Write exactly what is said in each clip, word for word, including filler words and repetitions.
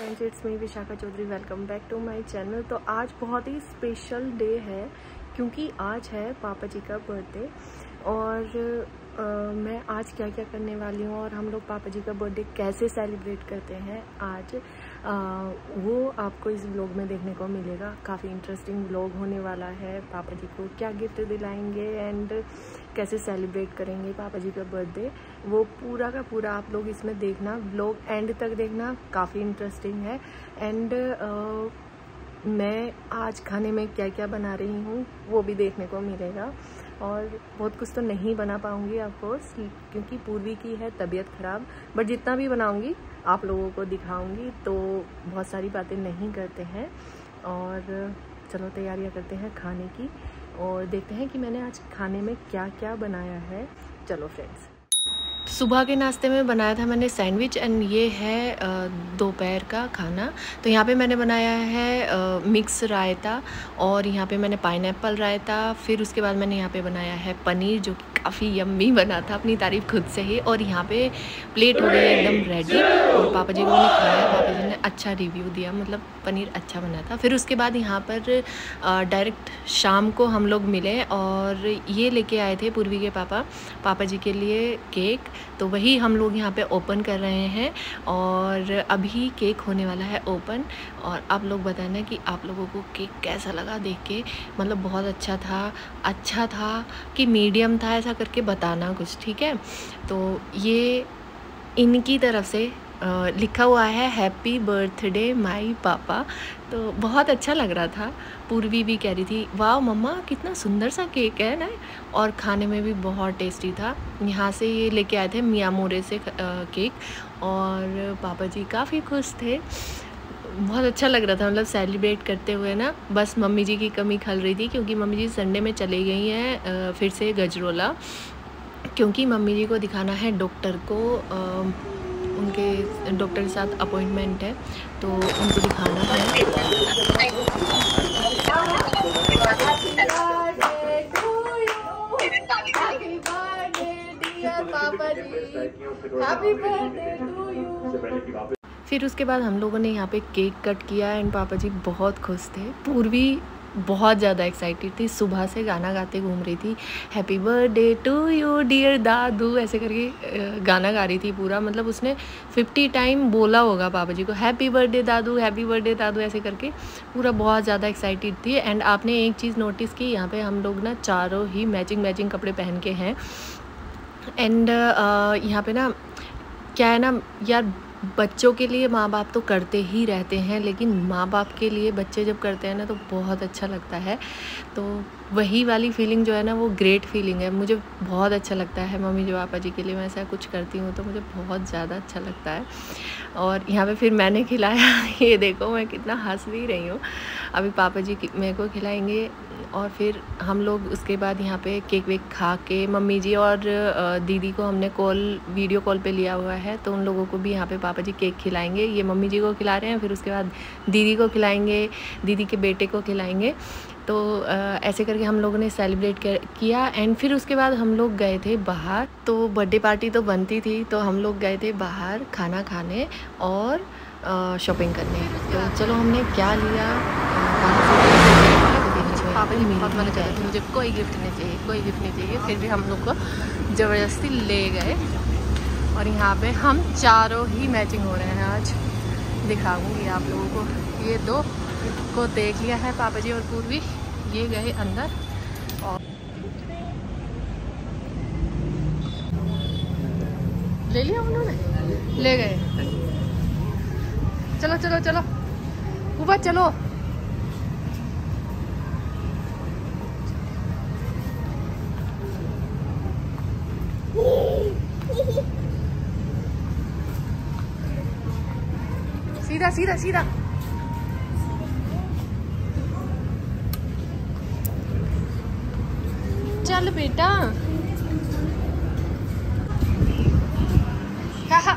Friends, it's me Vishakha Chaudhary. Welcome back to my channel. तो आज बहुत ही स्पेशल डे है क्योंकि आज है पापा जी का बर्थडे और आ, मैं आज क्या क्या करने वाली हूँ और हम लोग पापा जी का बर्थडे कैसे सेलिब्रेट करते हैं आज आ, वो आपको इस व्लॉग में देखने को मिलेगा। काफ़ी इंटरेस्टिंग व्लॉग होने वाला है। पापा जी को क्या गिफ्ट दिलाएंगे एंड कैसे सेलिब्रेट करेंगे पापा जी का बर्थडे, वो पूरा का पूरा आप लोग इसमें देखना, व्लॉग एंड तक देखना, काफ़ी इंटरेस्टिंग है। एंड मैं आज खाने में क्या क्या बना रही हूँ वो भी देखने को मिलेगा और बहुत कुछ तो नहीं बना पाऊँगी ऑफ कोर्स क्योंकि पूर्वी की है तबीयत ख़राब, बट जितना भी बनाऊँगी आप लोगों को दिखाऊँगी। तो बहुत सारी बातें नहीं करते हैं और चलो तैयारियां करते हैं खाने की और देखते हैं कि मैंने आज खाने में क्या क्या बनाया है। चलो फ्रेंड्स, सुबह के नाश्ते में बनाया था मैंने सैंडविच एंड ये है दोपहर का खाना। तो यहाँ पे मैंने बनाया है आ, मिक्स रायता और यहाँ पे मैंने पाइनएप्पल रायता, फिर उसके बाद मैंने यहाँ पे बनाया है पनीर जो कि काफ़ी यम्मी बना था, अपनी तारीफ़ खुद से ही। और यहाँ पे प्लेट हो गई एकदम रेडी और पापा जी को मैंने खाया, पापा जी ने अच्छा रिव्यू दिया, मतलब पनीर अच्छा बना था। फिर उसके बाद यहाँ पर डायरेक्ट शाम को हम लोग मिले और ये लेके आए थे पूर्वी के पापा पापा जी के लिए केक, तो वही हम लोग यहाँ पे ओपन कर रहे हैं और अभी केक होने वाला है ओपन। और आप लोग बताना कि आप लोगों को केक कैसा लगा देख के, मतलब बहुत अच्छा था, अच्छा था कि मीडियम था, ऐसा करके बताना कुछ, ठीक है। तो ये इनकी तरफ से आ, लिखा हुआ है हैप्पी बर्थडे माई पापा, तो बहुत अच्छा लग रहा था। पूर्वी भी कह रही थी वाह मम्मा कितना सुंदर सा केक है ना, और खाने में भी बहुत टेस्टी था। यहाँ से ये लेके आए थे मियाँ मोरे से केक और पापा जी काफ़ी खुश थे, बहुत अच्छा लग रहा था, मतलब सेलिब्रेट करते हुए ना। बस मम्मी जी की कमी खल रही थी क्योंकि मम्मी जी संडे में चली गई हैं फिर से गजरोला, क्योंकि मम्मी जी को दिखाना है डॉक्टर को, आ, उनके डॉक्टर के साथ अपॉइंटमेंट है तो उनको दिखाना है। फिर उसके बाद हम लोगों ने यहाँ पे केक कट किया एंड पापा जी बहुत खुश थे। पूर्वी बहुत ज़्यादा एक्साइटेड थी, सुबह से गाना गाते घूम रही थी, happy birthday to you dear दादू ऐसे करके गाना गा रही थी पूरा, मतलब उसने फिफ्टी टाइम बोला होगा पापा जी को हैप्पी बर्थडे दादू, हैप्पी बर्थडे दादू ऐसे करके पूरा बहुत ज़्यादा एक्साइटेड थी। एंड आपने एक चीज़ नोटिस की, यहाँ पे हम लोग ना चारों ही मैचिंग मैचिंग कपड़े पहन के हैं। एंड यहाँ पे ना क्या है ना यार, बच्चों के लिए माँ बाप तो करते ही रहते हैं, लेकिन माँ बाप के लिए बच्चे जब करते हैं ना तो बहुत अच्छा लगता है। तो वही वाली फीलिंग जो है ना वो ग्रेट फीलिंग है, मुझे बहुत अच्छा लगता है। मम्मी जो पापा जी के लिए मैं ऐसा कुछ करती हूँ तो मुझे बहुत ज़्यादा अच्छा लगता है। और यहाँ पे फिर मैंने खिलाया ये देखो मैं कितना हंस भी रही हूँ। अभी पापा जी मेरे को खिलाएंगे और फिर हम लोग उसके बाद यहाँ पे केक वेक खा के, मम्मी जी और दीदी को हमने कॉल वीडियो कॉल पे लिया हुआ है तो उन लोगों को भी यहाँ पे पापा जी केक खिलाएंगे। ये मम्मी जी को खिला रहे हैं, फिर उसके बाद दीदी को खिलाएंगे, दीदी के बेटे को खिलाएंगे। तो ऐसे करके हम लोगों ने सेलिब्रेट किया। एंड फिर उसके बाद हम लोग गए थे बाहर, तो बर्थडे पार्टी तो बनती थी तो हम लोग गए थे बाहर खाना खाने और शॉपिंग करने। तो चलो हमने क्या लिया, पापा जी बहुत मना कर रहे थे मुझे कोई गिफ्ट नहीं चाहिए, कोई गिफ्ट नहीं चाहिए, फिर भी हम लोग को ज़बरदस्ती ले गए और यहाँ पे हम चारों ही मैचिंग हो रहे हैं। आज दिखाऊंगी आप लोगों को। ये दो को देख लिया है पापा जी और पूर्वी, ये गए अंदर और ले लिया उन्होंने, ले गए। चलो चलो चलो ऊपर चलो। सीधा सीधा सीधा चल बेटा। कहा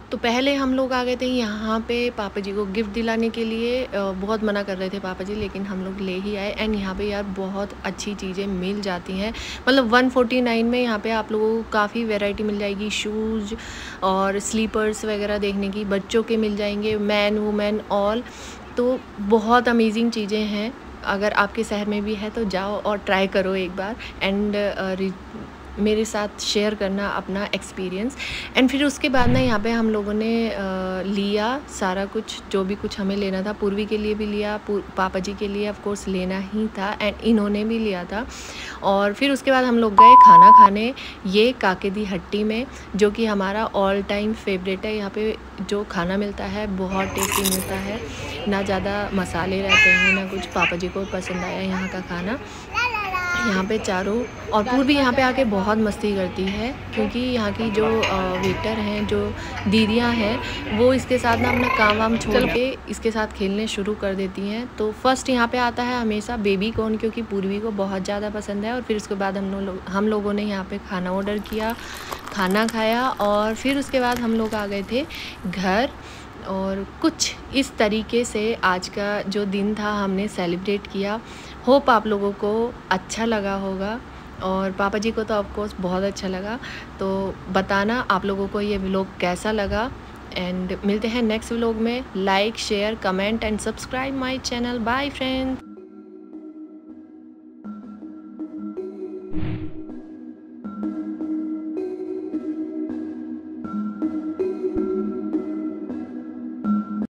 तो पहले हम लोग आ गए थे यहाँ पे पापा जी को गिफ्ट दिलाने के लिए। बहुत मना कर रहे थे पापा जी, लेकिन हम लोग ले ही आए। एंड यहाँ पे यार बहुत अच्छी चीज़ें मिल जाती हैं, मतलब वन फोर्टी नाइन में यहाँ पे आप लोगों को काफ़ी वैरायटी मिल जाएगी। शूज़ और स्लीपर्स वगैरह देखने की, बच्चों के मिल जाएंगे, मैन वुमेन ऑल। तो बहुत अमेजिंग चीज़ें हैं। अगर आपके शहर में भी है तो जाओ और ट्राई करो एक बार, एंड मेरे साथ शेयर करना अपना एक्सपीरियंस। एंड फिर उसके बाद ना यहाँ पे हम लोगों ने आ, लिया सारा कुछ, जो भी कुछ हमें लेना था। पूर्वी के लिए भी लिया, पापा जी के लिए ऑफ कोर्स लेना ही था, एंड इन्होंने भी लिया था। और फिर उसके बाद हम लोग गए खाना खाने, ये काके दी हट्टी में, जो कि हमारा ऑल टाइम फेवरेट है। यहाँ पे जो खाना मिलता है बहुत टेस्टी मिलता है, ना ज़्यादा मसाले रहते हैं ना कुछ। पापा जी को पसंद आया यहाँ का खाना। यहाँ पे चारों और पूर्वी यहाँ पे आके बहुत मस्ती करती है, क्योंकि यहाँ की जो वेटर हैं, जो दीदियाँ हैं, वो इसके साथ ना अपना काम वाम छोड़ के इसके साथ खेलने शुरू कर देती हैं। तो फर्स्ट यहाँ पे आता है हमेशा बेबी कॉर्न, क्योंकि पूर्वी को बहुत ज़्यादा पसंद है। और फिर उसके बाद हम लोग हम लोगों ने यहाँ पे खाना ऑर्डर किया, खाना खाया, और फिर उसके बाद हम लोग आ गए थे घर। और कुछ इस तरीके से आज का जो दिन था हमने सेलिब्रेट किया। होप आप लोगों को अच्छा लगा होगा, और पापा जी को तो ऑफ कोर्स बहुत अच्छा लगा। तो बताना आप लोगों को ये व्लॉग कैसा लगा, एंड मिलते हैं नेक्स्ट व्लॉग में। Like share comment and subscribe my channel. Bye friends.